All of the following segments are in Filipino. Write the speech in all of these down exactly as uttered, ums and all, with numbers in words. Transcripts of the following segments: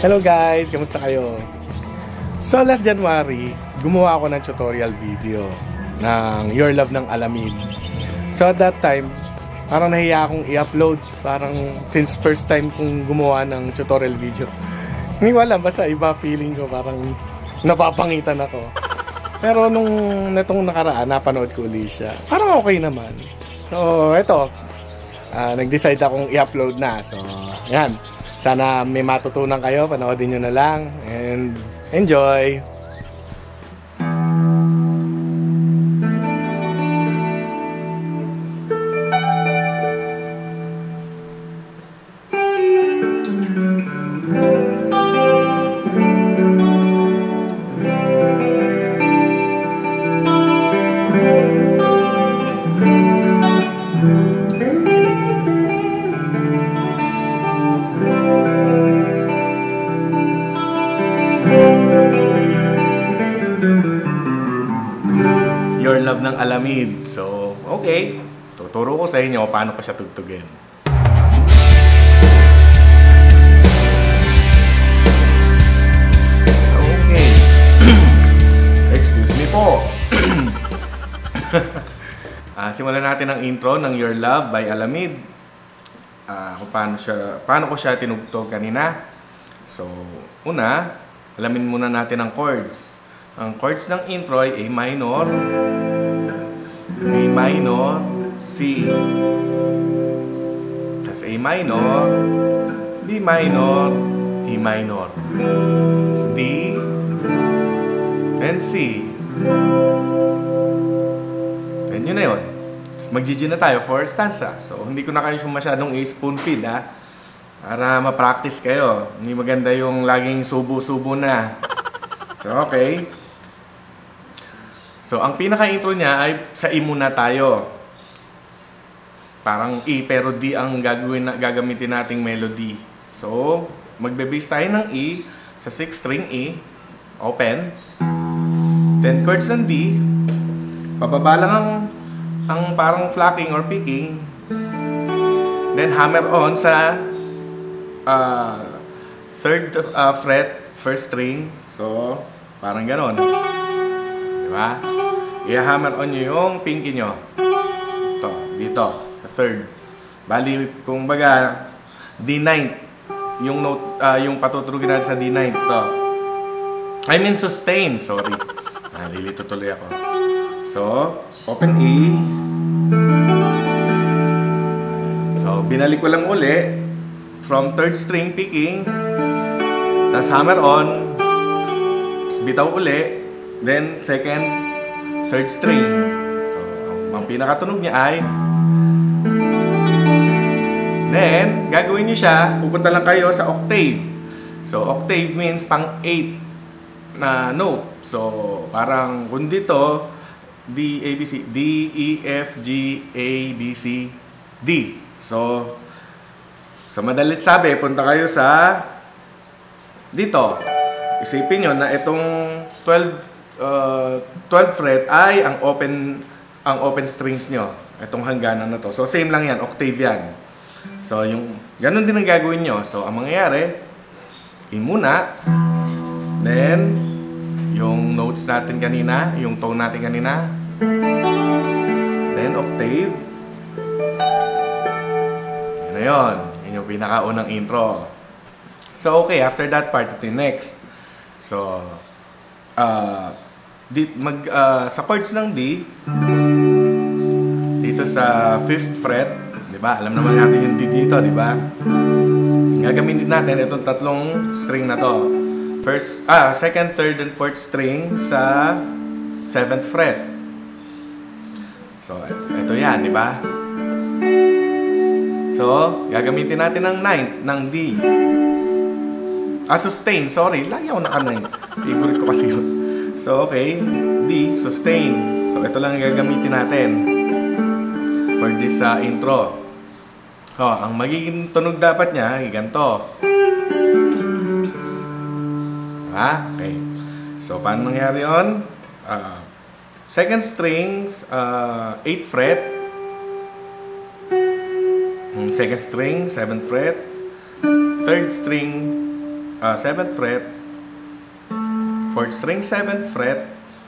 Hello guys, kamusta kayo? So last January, gumawa ako ng tutorial video ng Your Love ng Alamid. So at that time, parang nahiya akong i-upload. Parang since first time kong gumawa ng tutorial video. Hindi ko alam, basta iba feeling ko, parang napapangitan ako. Pero nung netong nakaraan, napanood ko ulit siya. Parang okay naman. So eto, uh, nag-decide akong i-upload na. So yan. Sana may matutunan kayo, panoodin nyo na lang, and enjoy! Your Love ng Alamid. So, okay. Tuturo ko sa inyo paano ko siya tugtugin. Okay. Excuse me po. uh, simulan natin ang intro ng Your Love by Alamid. Uh, kung paano, siya, paano ko siya tinugtog kanina. So, una, alamin muna natin ang chords. Ang chords ng intro ay A minor, A minor, C, tas A minor, B minor, E minor, D, then C. Then yun na yun. Mag-G G na tayo for stanza. So, hindi ko na kayo masyadong i-spoon feed, ha? Para ma-practice kayo. Hindi maganda yung laging subo-subo na. So, okay. So, ang pinaka-intro niya ay sa E muna tayo. Parang E pero D ang gagawin na, gagamitin nating melody. So, magbe-base tayo ng E sa sixth string E, open. Then chords ng D, pababa lang ang, ang parang flapping or picking. Then hammer on sa uh, third uh, fret, first string. So, parang ganon. Diba? I-hammer on nyo yung pinky nyo. Ito, dito, sa third. Bali, kung baga, D nine. Yung note, uh, yung patutugin natin sa D nine. Ito. I mean sustain, sorry. Ah, lilito tuloy ako. So, open E. So, binalik ko lang uli. From third string picking. Tapos hammer on. Tapos bitaw uli. Then, second, third string. So, ang pinakatunog niya ay then, gagawin niyo siya, pupunta lang kayo sa octave. So, octave means pang eight na note. So, parang kung dito, D, A, B, C, D, E, F, G, A, B, C, D. So, sa madalit sabi, punta kayo sa dito. Isipin nyo na itong twelve Uh, twelfth fret ay ang open ang open strings nyo. Itong hangganan na to. So, same lang yan. Octave yan. So, yung ganun din ang gagawin nyo. So, ang mangyayari, E muna. Then, yung notes natin kanina, yung tone natin kanina. Then, octave. Yan na yun. Yan yung pinakaunang intro. So, okay. After that part, ito yung next. So, uh, Di, mag, uh, sa chords ng D, dito sa fifth fret, di ba? Alam naman natin yung D dito, di ba? Gagamitin natin itong tatlong string na to. First, ah, second, third, and fourth string sa seventh fret. So, ito yan, di ba? So, gagamitin natin ang ninth, ng D. Ah, sustain, sorry. Lagi ako naka-nine. Favorite ko kasi yun. So, okay. D, sustain. So, ito lang ang gagamitin natin for this uh, intro. Oh, ang magiging tunog dapat niya, ganito. Ah, okay. So, paano nangyari yun? Uh, second string, uh, eighth fret. Second string, seventh fret. Third string, uh, seventh fret, fourth string, seventh fret,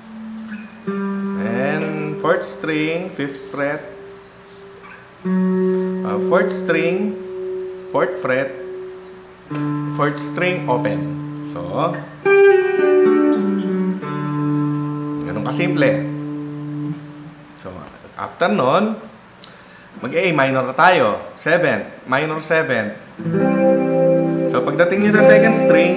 and fourth string, fifth fret, uh, fourth string, fourth fret, fourth string, open. So, ganun kasimple. So, after nun, mag-A minor na tayo. seventh, minor seventh. So, pagdating nyo sa second string,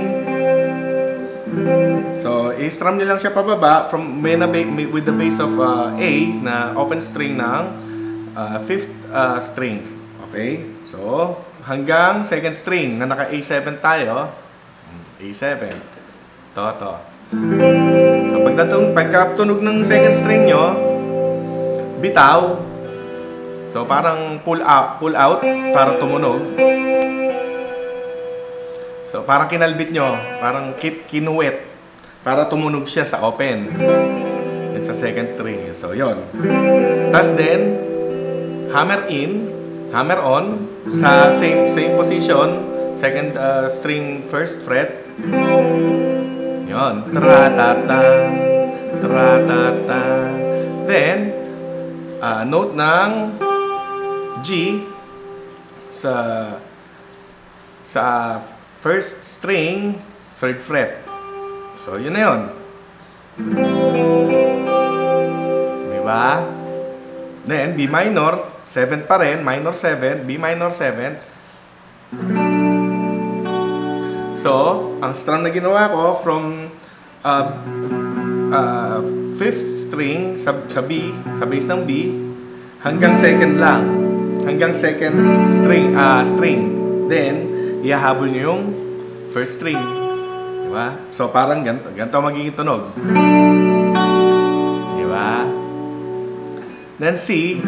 so, i-strum nyo lang siya pababa from with the base of uh, A na open string ng uh, fifth uh, strings. Okay? So, hanggang second string na naka A seven tayo. A seven. Ito, ito. So, pagdating, pagkatunog ng second string nyo, bitaw. So, parang pull out, pull out para tumunog. So, parang kinalbit nyo, parang kinuwet para tumunog siya sa open. Yun sa second string. So, yon. Tapos then, hammer in, hammer on, sa same same position, second uh, string, first fret. Yon. Tra-ta-ta, tra-ta-ta. Then, uh, note ng G sa sa first string, third fret. So, yun na yun. Diba? Then, B minor, seven pa rin, minor seven, B minor seven. So, ang strum na ginawa ko from uh, uh, fifth string sa, sa B, sa base ng B, hanggang second lang. Hanggang second string, uh, string. Then, ihahabol nyo yung first string. Diba? So, parang ganito. Ganito magiging tunog. Diba? Then, C.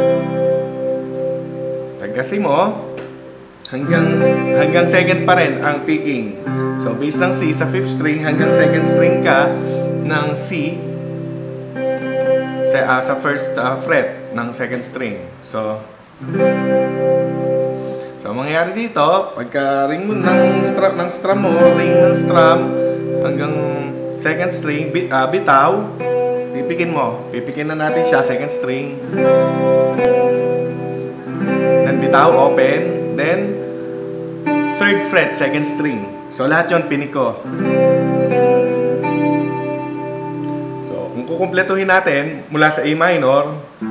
Pagka-C mo, hanggang, hanggang second pa rin ang picking. So, base ng C sa fifth string, hanggang second string ka ng C sa, uh, sa first uh, fret ng second string. So, So, ang mangyayari dito, pagka ring mo ng strum, ng strum mo, ring ng strum, hanggang second string, bit, uh, bitaw, pipikin mo. Pipikin na natin siya, second string. Then, bitaw, open. Then, third fret, second string. So, lahat yun, pinik ko. So, kung kukumpletuhin natin, mula sa A minor,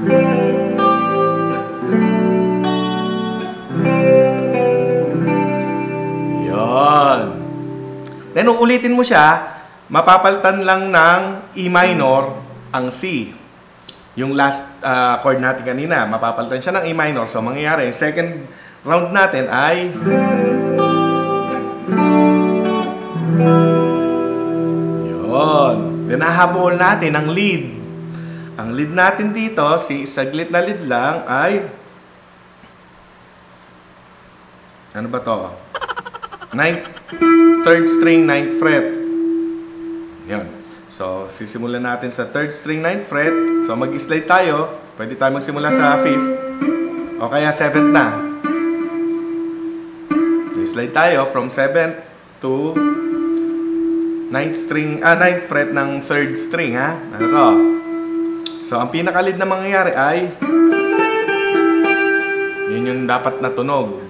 then, uulitin mo siya, mapapalitan lang ng E minor ang C. Yung last uh, chord natin kanina, mapapalitan siya ng E minor. So, mangyayari, yung second round natin ay yun. Then, nahabol natin ang lead. Ang lead natin dito, si saglit na lead lang ay ano ba to? Ninth, third string, ninth fret. Yan. So, sisimulan natin sa third string, ninth fret. So, mag-slide tayo. Pwede tayo magsimula sa fifth. O kaya seventh na. Slide tayo from seventh to ninth string, ah, ninth fret ng third string, ha? Ano to? So, ang pinaka-lead na mangyayari ay yun yung dapat na tunog.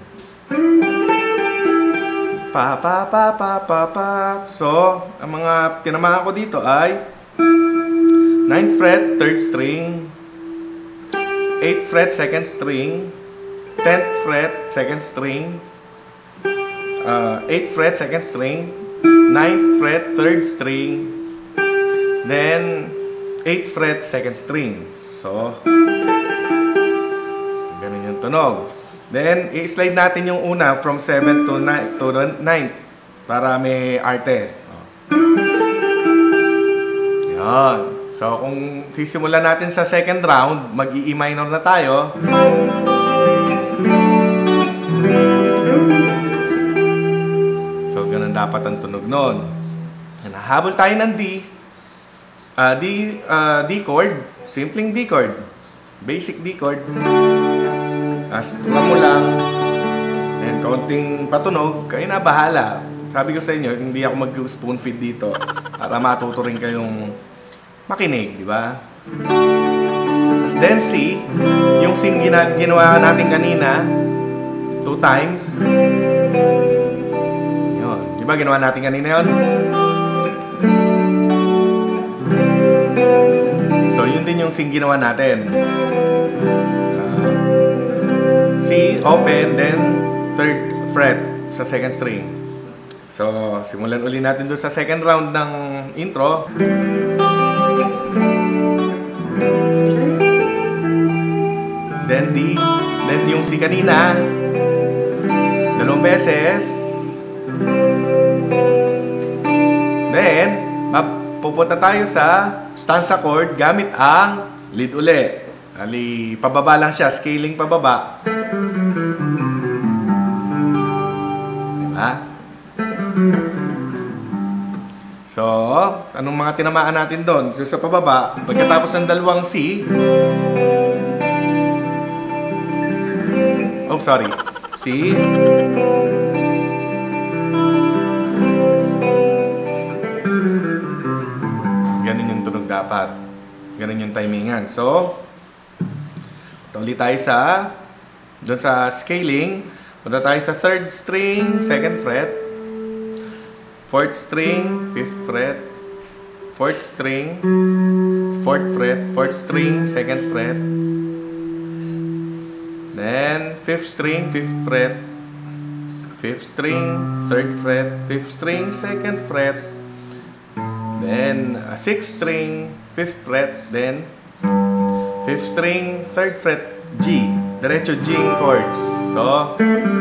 Pa, pa, pa, pa, pa, pa. So, ang mga tinamahan ko dito ay ninth fret, third string, eighth fret, second string, tenth fret, second string, uh, eighth fret, second string, ninth fret, third string, then eighth fret, second string. So, ganun yung tunog. Then, i-slide natin yung una from seventh to ninth para may arte. Yan. So, kung sisimulan natin sa second round, mag-i-E minor na tayo. So, ganun dapat ang tunog nun. Nahabol tayo ng D. Uh, D, uh, D chord. Simpleng D chord. Basic D chord. As mo lang, and kaunting patunog, kayo na bahala. sabi ko sa inyo, hindi ako mag-spoon feed dito para matuto rin kayong makinig, di ba? Then C, yung C gina ginawa natin kanina, two times. Yun. Di ba ginawa natin kanina yun? So, yun din yung C ginawa natin. Uh, C, open, then third fret sa second string. So, simulan uli natin doon sa second round ng intro. Then D, then yung C kanina, dalawang beses. Then, pupunta tayo sa stanza chord gamit ang lead uli. Ali, pababa lang siya, scaling pababa. Diba? So, anong mga tinamaan natin doon? So, sa pababa, pagkatapos ng dalawang C, oh, sorry, C, ganun yung tunog dapat. Ganun yung timingan. So, ulit tayo sa doon sa scaling. Punta tayo sa third string, second fret. Fourth string, fifth fret. Fourth string, fourth fret. Fourth string, second fret. Then, fifth string, fifth fret. Fifth string, third fret. Fifth string, second fret. Then, uh, sixth string, fifth fret. Then, fifth string, third fret, G. Diretso G chords. So,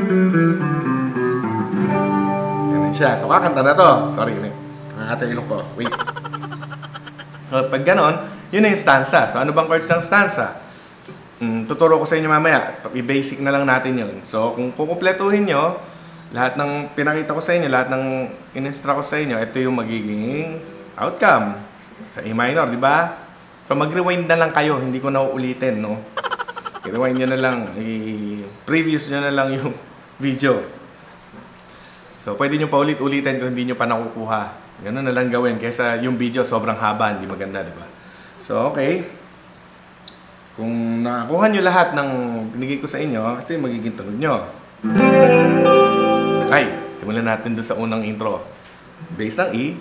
ganun siya. So, kakanta na to. Sorry, nakakata ilong ko. Wait. So, pag ganon, yun na yung stanza. So, ano bang chords ng stanza? Hmm, tuturo ko sa inyo mamaya. I-basic na lang natin yun. So, kung kukumpletuhin nyo, lahat ng pinakita ko sa inyo, lahat ng in-instruct ko sa inyo, ito yung magiging outcome sa A minor, di ba? So, mag-rewind na lang kayo. Hindi ko na uulitin, no? I-rewind nyo na lang. I-previous nyo na lang yung video. So, pwede nyo pa ulit-ulitin kung hindi nyo pa nakukuha. Ganun na lang gawin. Kesa yung video sobrang haba. Hindi maganda, di ba? So, okay. Kung nakakuha nyo lahat ng binigay ko sa inyo, ito yung magiging tunog nyo. Ay, simulan natin doon sa unang intro. Bass ng E.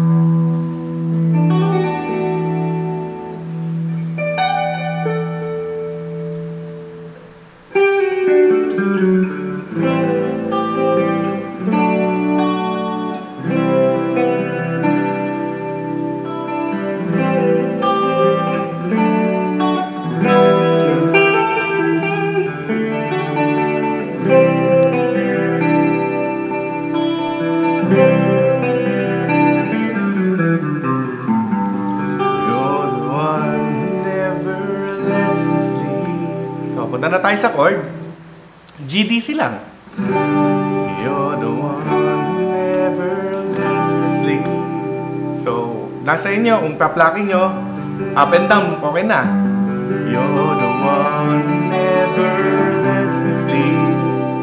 Punta na tayo sa chord. G D C lang. You're the one who never lets me sleep. So, nasa inyo, kung pa-plucking nyo, up and down, okay na. You're the one who never lets me sleep.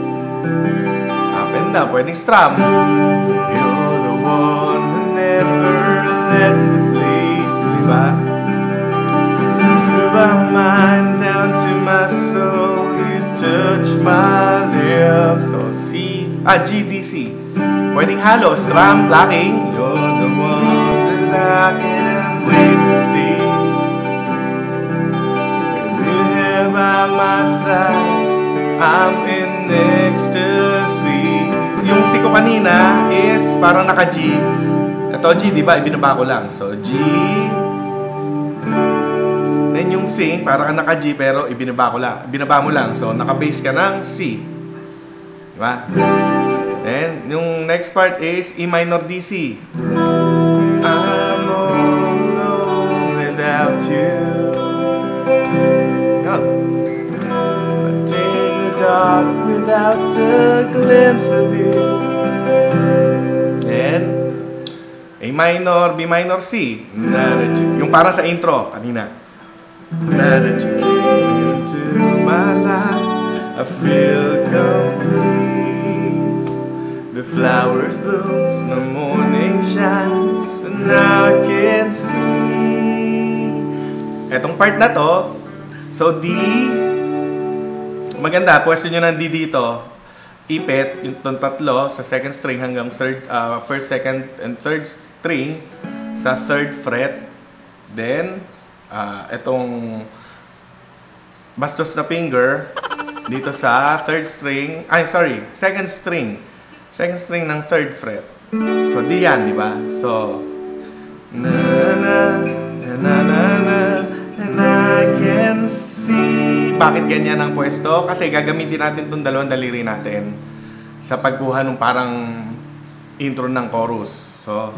Up and down, pwedeng strum. You're the one who never lets me sleep. Diba? Through my mind down to my soul, you touch my lips. So C, ah, G, D, C. Pwedeng halo, strum, plucking. You're the one that I can't wait to see. With you here by my side, I'm in ecstasy. Yung C ko kanina is parang naka-G. Ito G, di ba? Ibinaba ko lang. So G. Then yung C, parang naka-G pero ibinaba ko lang. Ibinaba mo lang. So naka-base ka ng C. Di ba? Then yung next part is E minor D C. I'm all alone without you. Oh. My days are dark without a glimpse of you. Then A minor, B minor, C. Yung parang sa intro kanina. Now that you came into my life, I feel complete. The flowers blooms, the morning shines, and now I can see. Etong part na to, so D, maganda, pwesto nyo ng D dito. Ipit, yung tong tatlo, sa second string hanggang third, uh, first, second, and third string, sa third fret. Then, uh, etong bastos na finger, dito sa third string, I'm sorry, second string. Second string ng third fret. So, D yan, di ba? So, na na na na na na and I can see. Bakit ganyan ang pwesto? Kasi gagamitin natin itong dalawang daliri natin sa pagkuha ng parang intro ng chorus. So,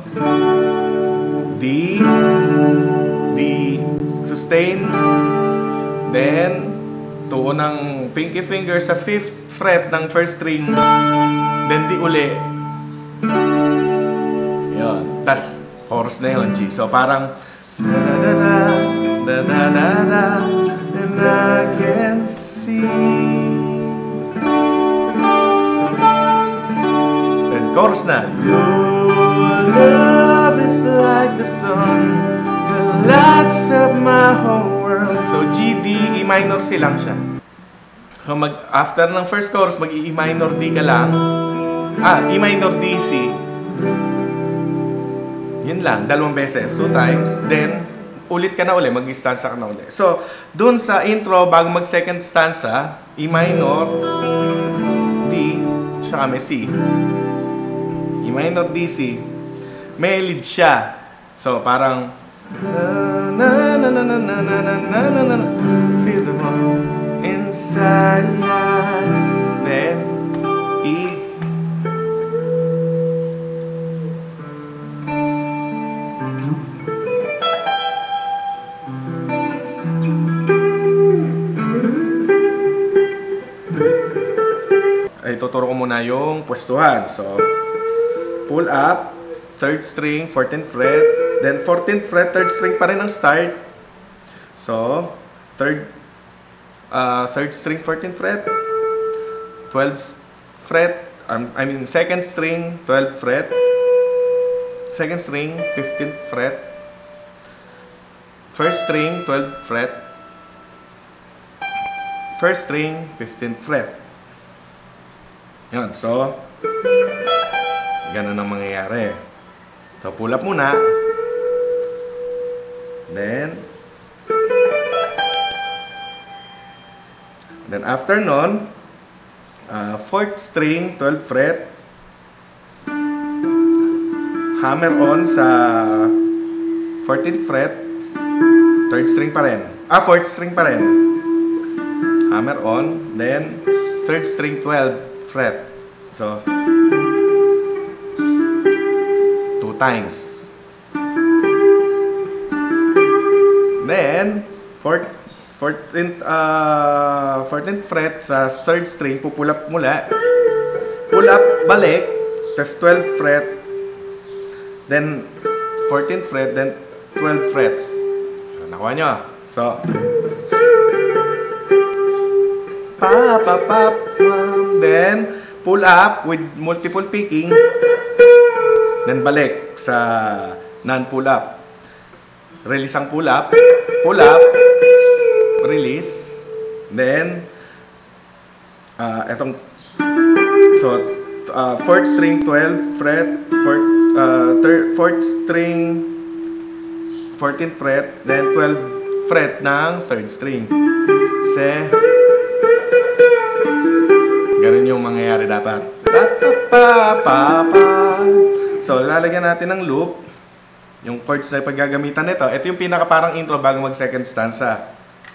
D, D, sustain, then, tuon ng pinky finger sa fifth fret ng first string, then D uli. Yun. Tas, chorus na yun, G. So, parang, da-da-da-da, da-da-da-da, and I can see. Then, chorus na. Your love is like the sun, the lights of my whole world. So, G, D, E minor, C lang siya. So, mag, after ng first chorus, mag-E minor, D ka lang. Ah, E minor, D, C. Yun lang, dalawang beses, two times. Then, ulit ka na uli, mag-stanza ka na uli. So, dun sa intro, bago mag-second stanza, E minor, D, saka may C. E minor, D, C. May lead siya. So, parang, na na na na na na na na na na na, feel the warmth inside. Then, E. Ay, tuturo ko muna yung pwestuhan. So, pull up, third string, fourteenth fret, then fourteenth fret, third string pa rin ang start. So, third uh, third string, fourteenth fret, twelfth fret, um, I mean second string, twelfth fret, second string, fifteenth fret, first string, twelfth fret, first string, fifteenth fret. Yan, so, ganun ang mangyayari. So, pull up muna. Then, then after nun, uh, fourth string, twelfth fret, hammer on sa fourteenth fret, third string pa rin. Ah, fourth string pa rin. Hammer on, then third string, twelfth fret. So, two times. Then, fourth, fourteenth, uh, fourteenth fret sa third string, pupull up mula. Pull up, balik. Tapos twelfth fret. Then, fourteenth fret. Then, twelfth fret. So, nakuha nyo. So, pa, pa, pa, pa. Then, pull up with multiple picking. Then, balik sa non-pull up. Release ang pull up. Pull up. Release. Then, uh, etong, so, uh, fourth string, twelfth fret, fourth, uh, third, fourth string, fourteenth fret, then twelfth fret ng third string. Se, ganun yung mangyayari dapat. So, lalagyan natin ng loop. Yung chords na paggagamitan nito. Ito yung pinaka parang intro bago mag second stanza.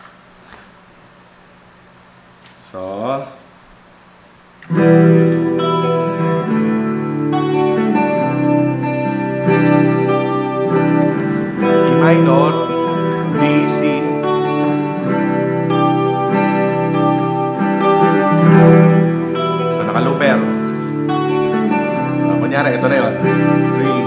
So, E minor, D, C. So, naka-looper. So, kunyari, ito na yun. three.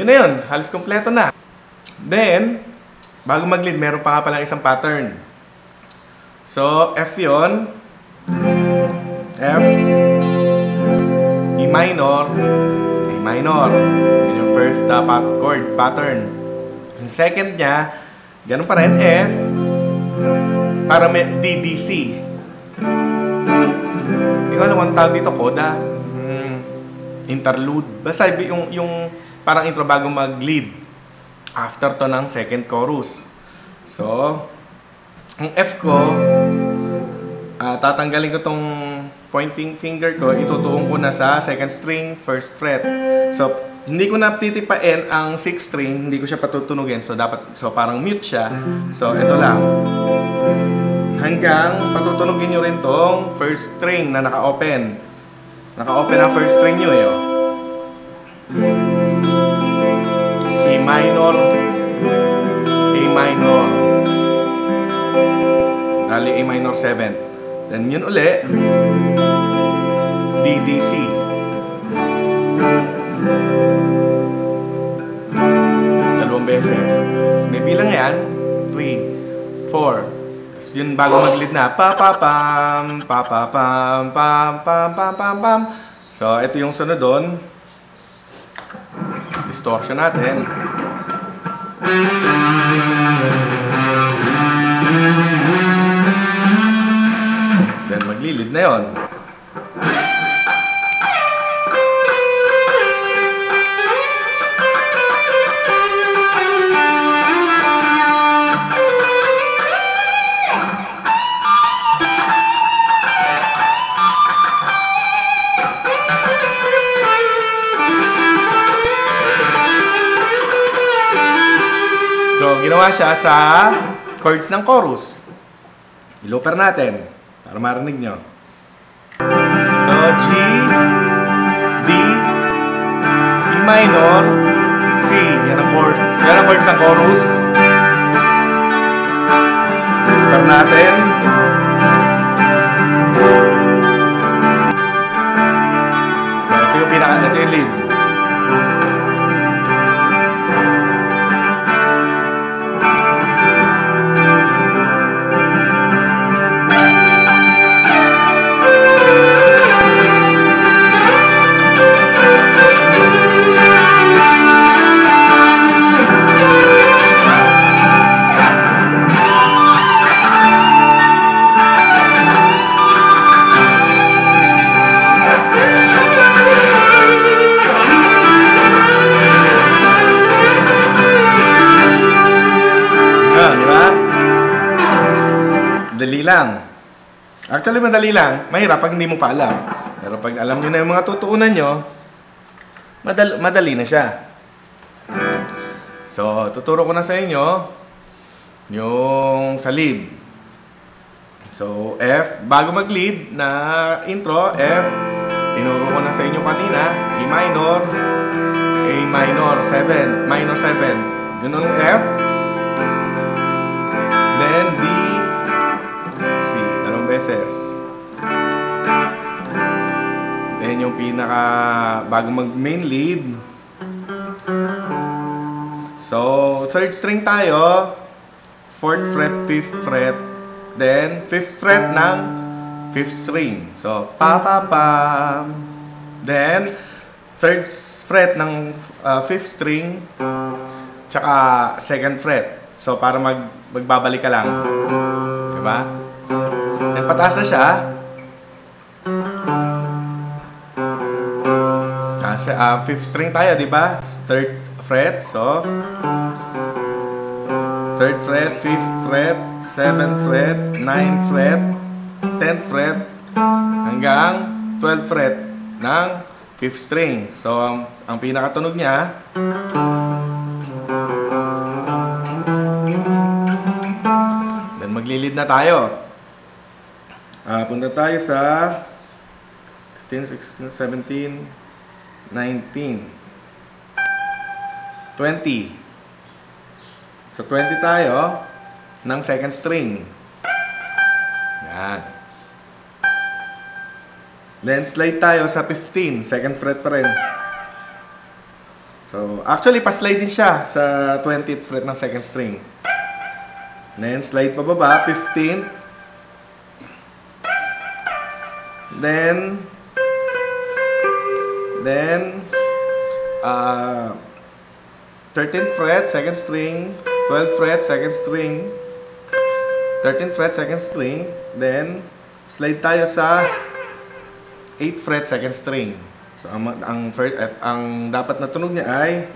Yun na yun. Halos kompleto na. Then, bago mag-lead, meron pa nga palang isang pattern. So, F yun. F. E minor. A minor. Yun yung first dapat chord pattern. Yung second niya, ganun pa rin, F. Para may D, D, C. Hindi ko alam ang tawag dito, coda. Hmm. Interlude. Basta yung, yung parang intro bago mag-lead. After to ng second chorus. So, ang F ko, uh, tatanggalin ko tong pointing finger ko, itutuong ko na sa second string, first fret. So, hindi ko na titipain ang sixth string, hindi ko siya patutunugin. So, dapat, so parang mute siya. So, ito lang. Hanggang patutunugin nyo rin tong first string na naka-open. Naka-open ang first string nyo eh. A minor, A minor, dali A minor seven. Then yun uli, D, D, C. Dalawang beses. So, may bilang yan, three, four. Tapos yun bago mag-lead na, pa pa pam, pa pa pam, pam pam pam pam pam. So ito yung sunod doon. Distortion natin. Then maglilid na yon. So, ginawa siya sa chords ng chorus. I-looper natin para marinig nyo. So, G, D, E minor, C. Yan ang chords. Yan ang chords ng chorus. Looper natin. So, ito yung pinaka, ito yung lead. Madali lang. Actually, madali lang. Mahirap pag hindi mo pa alam. Pero pag alam nyo na yung mga tutuunan nyo, madali, madali na siya. So, tuturo ko na sa inyo yung sa lead. So, F. Bago mag-lead na intro, F. Tinuro ko na sa inyo kanina. E minor, A minor, seven. Minor seven. Yun ang F. Then, D, beses. Then yung pinaka bago mag main lead. So third string tayo, fourth fret, fifth fret, then fifth fret ng fifth string. So pa pa pa. Then third fret ng uh, fifth string, tsaka second fret. So para mag magbabalik ka lang, diba? Then pataas na siya. Kasi uh, fifth string tayo, di ba? Third fret, so third fret, fifth fret, seventh fret, ninth fret, tenth fret, hanggang twelfth fret ng fifth string. So ang, ang pinakatunog niya, then maglilid na tayo. Uh, punta tayo sa fifteen, sixteen, seventeen, nineteen, twenty. So twenty tayo ng second string. Yan. Then slide tayo sa fifteen, second fret pa rin. So So, actually, pa-slide din siya sa twentieth fret ng second string. Then, slide pababa, fifteenth. Then, then, uh, thirteenth fret, second string, twelfth fret, second string, thirteenth fret, second string, then, slide tayo sa eighth fret, second string. So, ang, ang, first, at, ang dapat na tunog niya ay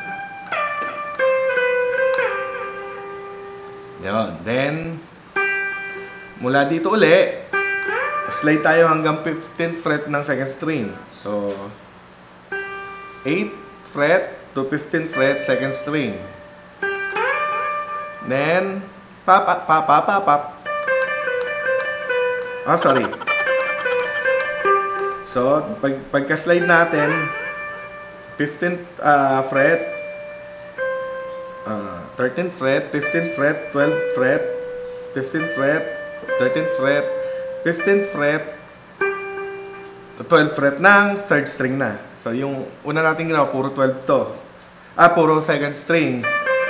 yun. Then, mula dito uli, slide tayo hanggang fifteenth fret ng second string. So, eighth fret to fifteenth fret, second string. Then, pop, pop, pop, pop, pop, pop. Oh, sorry. So, pag, pagka-slide natin, fifteenth uh, fret, uh, thirteenth fret, fifteenth fret, twelfth fret, fifteenth fret, thirteenth fret, fifteenth fret, twelfth fret ng third string na. So, yung una natin ginawa, puro twelve to. Ah, puro second string.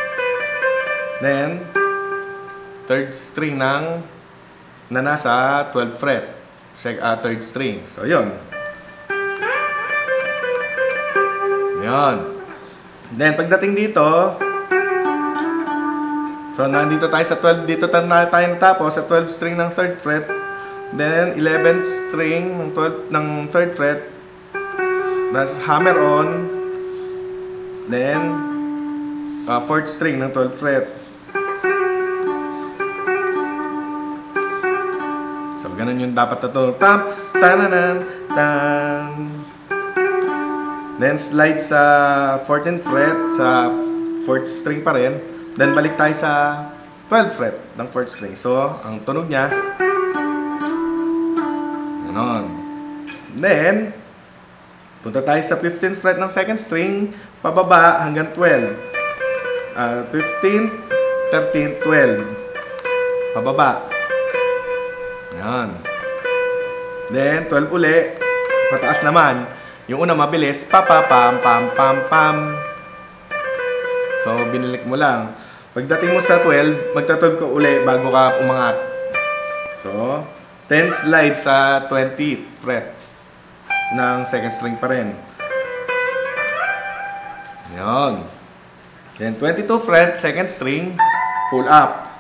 Then, third string ng na nasa twelfth fret. Sec, uh, third string. So, yun. Yun. Then, pagdating dito, so, nandito tayo sa twelve. Dito tayo natapos sa twelfth string ng third fret. Then, eleventh string ng twelfth ng third fret. That's hammer on. Then, uh, fourth string ng twelfth fret. So, ganun yung dapat ito. Tam, tananan, tan. Then, slide sa fourteenth fret, sa fourth string pa rin. Then, balik tayo sa twelfth fret ng fourth string. So, ang tunog niya, ganon. Then, punta tayo sa fifteenth fret ng second string, pababa hanggang twelve. Uh, fifteen, thirteen, twelve. Pababa. Yan. Then, twelve uli. Pataas naman. Yung una mabilis, pa pa pam pam pam pam. So, binilik mo lang. Pagdating mo sa twelve, magta-twelve ka uli bago ka umangat. So, ten slide sa twentieth fret ng second string pa rin. Yan. Then, twenty-two fret, second string, pull up.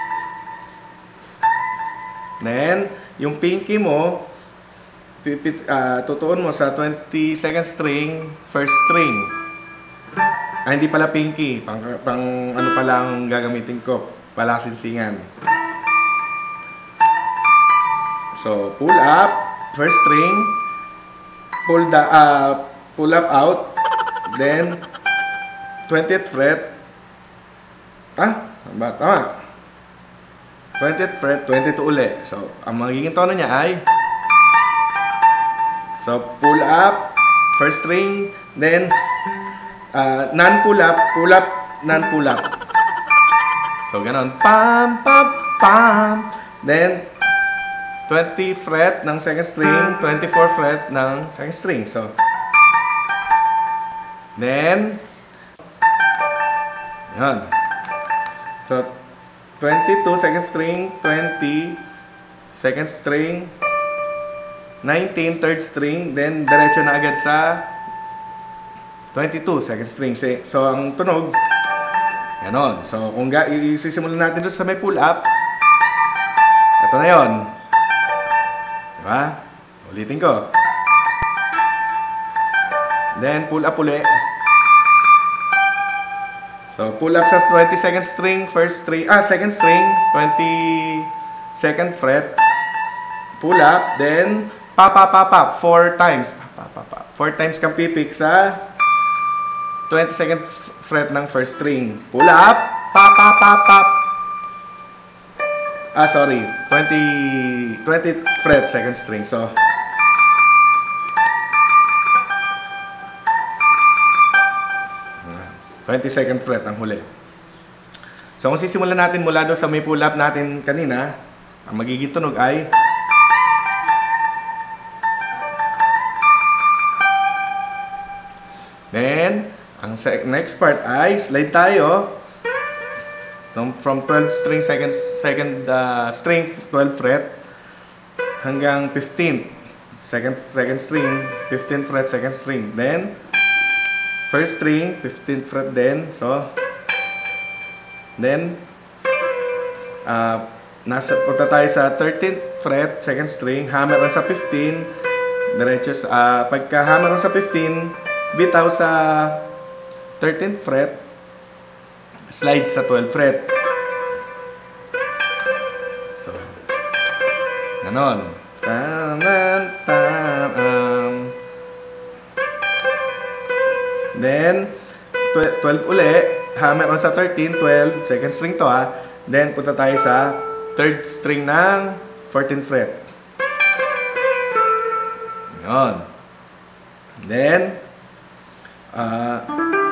Then, yung pinky mo, pipit, uh, tutuon mo sa twenty-second string, first string. Ah, hindi pala pinky. Pang, pang ano pala ang gagamitin ko. Palang sinsingan. So, pull up, first string, pull, the, uh, pull up out, then, twentieth fret. Ah, tama, tama. twentieth fret, twenty-two uli. So, ang magiging tono niya ay so, pull up, first string, then uh, non-pull up, pull up, non-pull up. So, ganon. Pam, pam, pam. Then, twenty fret ng second string, twenty-four fret ng second string. So, then, yan. So, twenty-two second string, twenty second string, nineteen third string, then diretso na agad sa twenty-two second string. So, ang tunog, ganon. So, kung isisimulan natin doon sa may pull up, ito na yon. Diba? Ulitin ko. Then, pull up uli. So, pull up sa twenty-second string, first string, ah, second string, twenty-second fret. Pull up, then, pa, pa, pa, pa, four times. Pa, pa, pa, pa. Four times kang pipik sa twenty-second fret ng first string. Pull up, pa, pa, pa, pa. Ah, sorry. twenty, twentieth fret, second string. So, twenty-second fret ang huli. So, kung sisimulan natin mula doon sa may pull up natin kanina, ang magiging tunog ay then, ang next part ay slide tayo. So, from twelve string, second, second uh, string, twelfth fret, hanggang fifteenth. Second, second string, fifteenth fret, second string. Then, first string, fifteenth fret din. So, then, uh, nasa, punta tayo sa thirteenth fret, second string, hammer on sa fifteen. Diretso sa, uh, pagka hammer on sa fifteen, bitaw sa thirteenth fret, slide sa twelfth fret. So, ganon. Tanan, tanan. Then, twelve uli, hammer on sa thirteen, twelve, second string to ha. Then, punta tayo sa third string ng fourteenth fret. Ganon. Then, uh,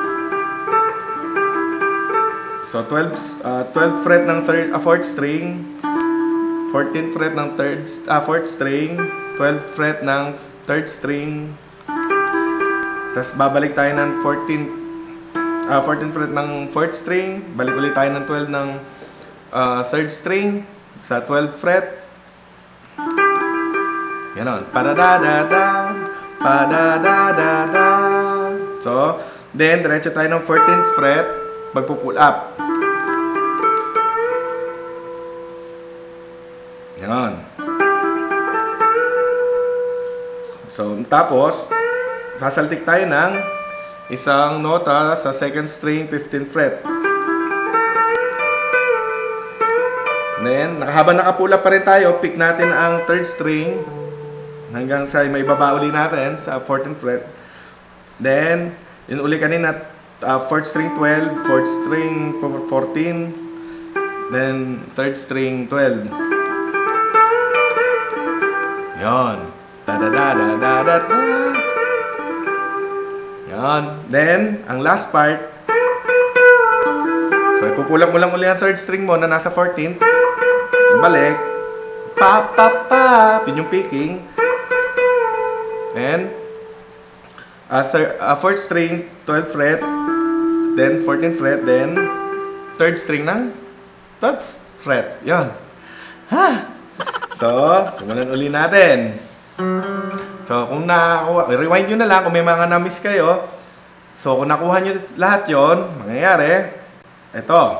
so twelve, uh, twelfth fret ng third, uh, fourth string, fourteenth fret ng third, uh, fourth string, twelfth fret ng third string, tapos babalik tayo ng fourteenth, uh, fourteenth fret ng fourth string, balik ulit tayo ng twelve ng uh, third string, sa twelfth fret, ganon, pa-da-da-da-da, pa-da-da-da-da. So, then, diretso tayo ng fourteenth fret, magpo-pull up. Ganon. So, tapos, sasaltik tayo ng isang nota sa second string, fifteenth fret. Then, habang nakapull up pa rin tayo, pick natin ang third string hanggang sa may baba uli natin sa fourteenth fret. Then, yun uli kanina, uh, fourth string twelve, fourth string fourteen, then third string twelve. Yon. Da-da-da-da-da-da. Yon. Then, ang last part, so ipupulap mo lang uli ang third string mo na nasa fourteenth. Balik. Pa, pa, pa. Yun yung picking. And, uh, third, uh, fourth string, twelfth fret, then fourteenth fret, then third string ng twelfth fret. Yan. Ha! So, simulan uli natin. So, kung na, rewind nyo na lang kung may mga na-miss kayo. So, kung nakuha nyo lahat yon, mangyayari, eto.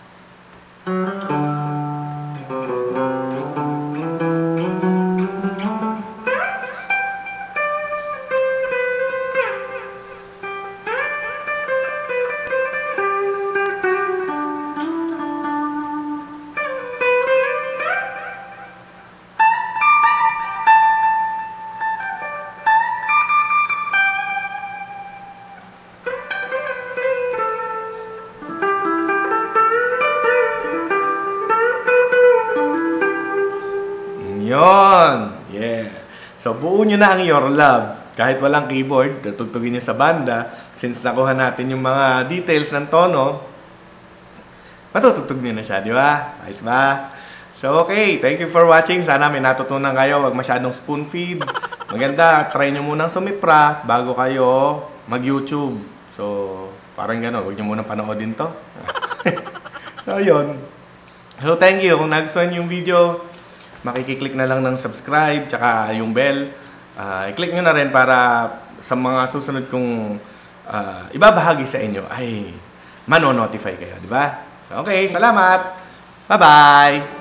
Yon. Yeah. So, buo nyo na ang Your Love. Kahit walang keyboard, tutugtugin nyo sa banda. Since nakuha natin yung mga details ng tono, matutugtog nyo na siya, di ba? Ayos ba? So, okay. Thank you for watching. Sana may natutunan kayo. Huwag masyadong spoon feed. Maganda, try nyo munang sumipra bago kayo mag-YouTube. So, parang gano'n. Huwag nyo munang panoodin to. So, yun. So, thank you. Kung nagustuhan yung video, makikiclick na lang ng subscribe, tsaka yung bell. Uh, i-click nyo na rin para sa mga susunod kong uh, ibabahagi sa inyo ay mano-notify kayo, di ba? So, okay, salamat! Bye-bye!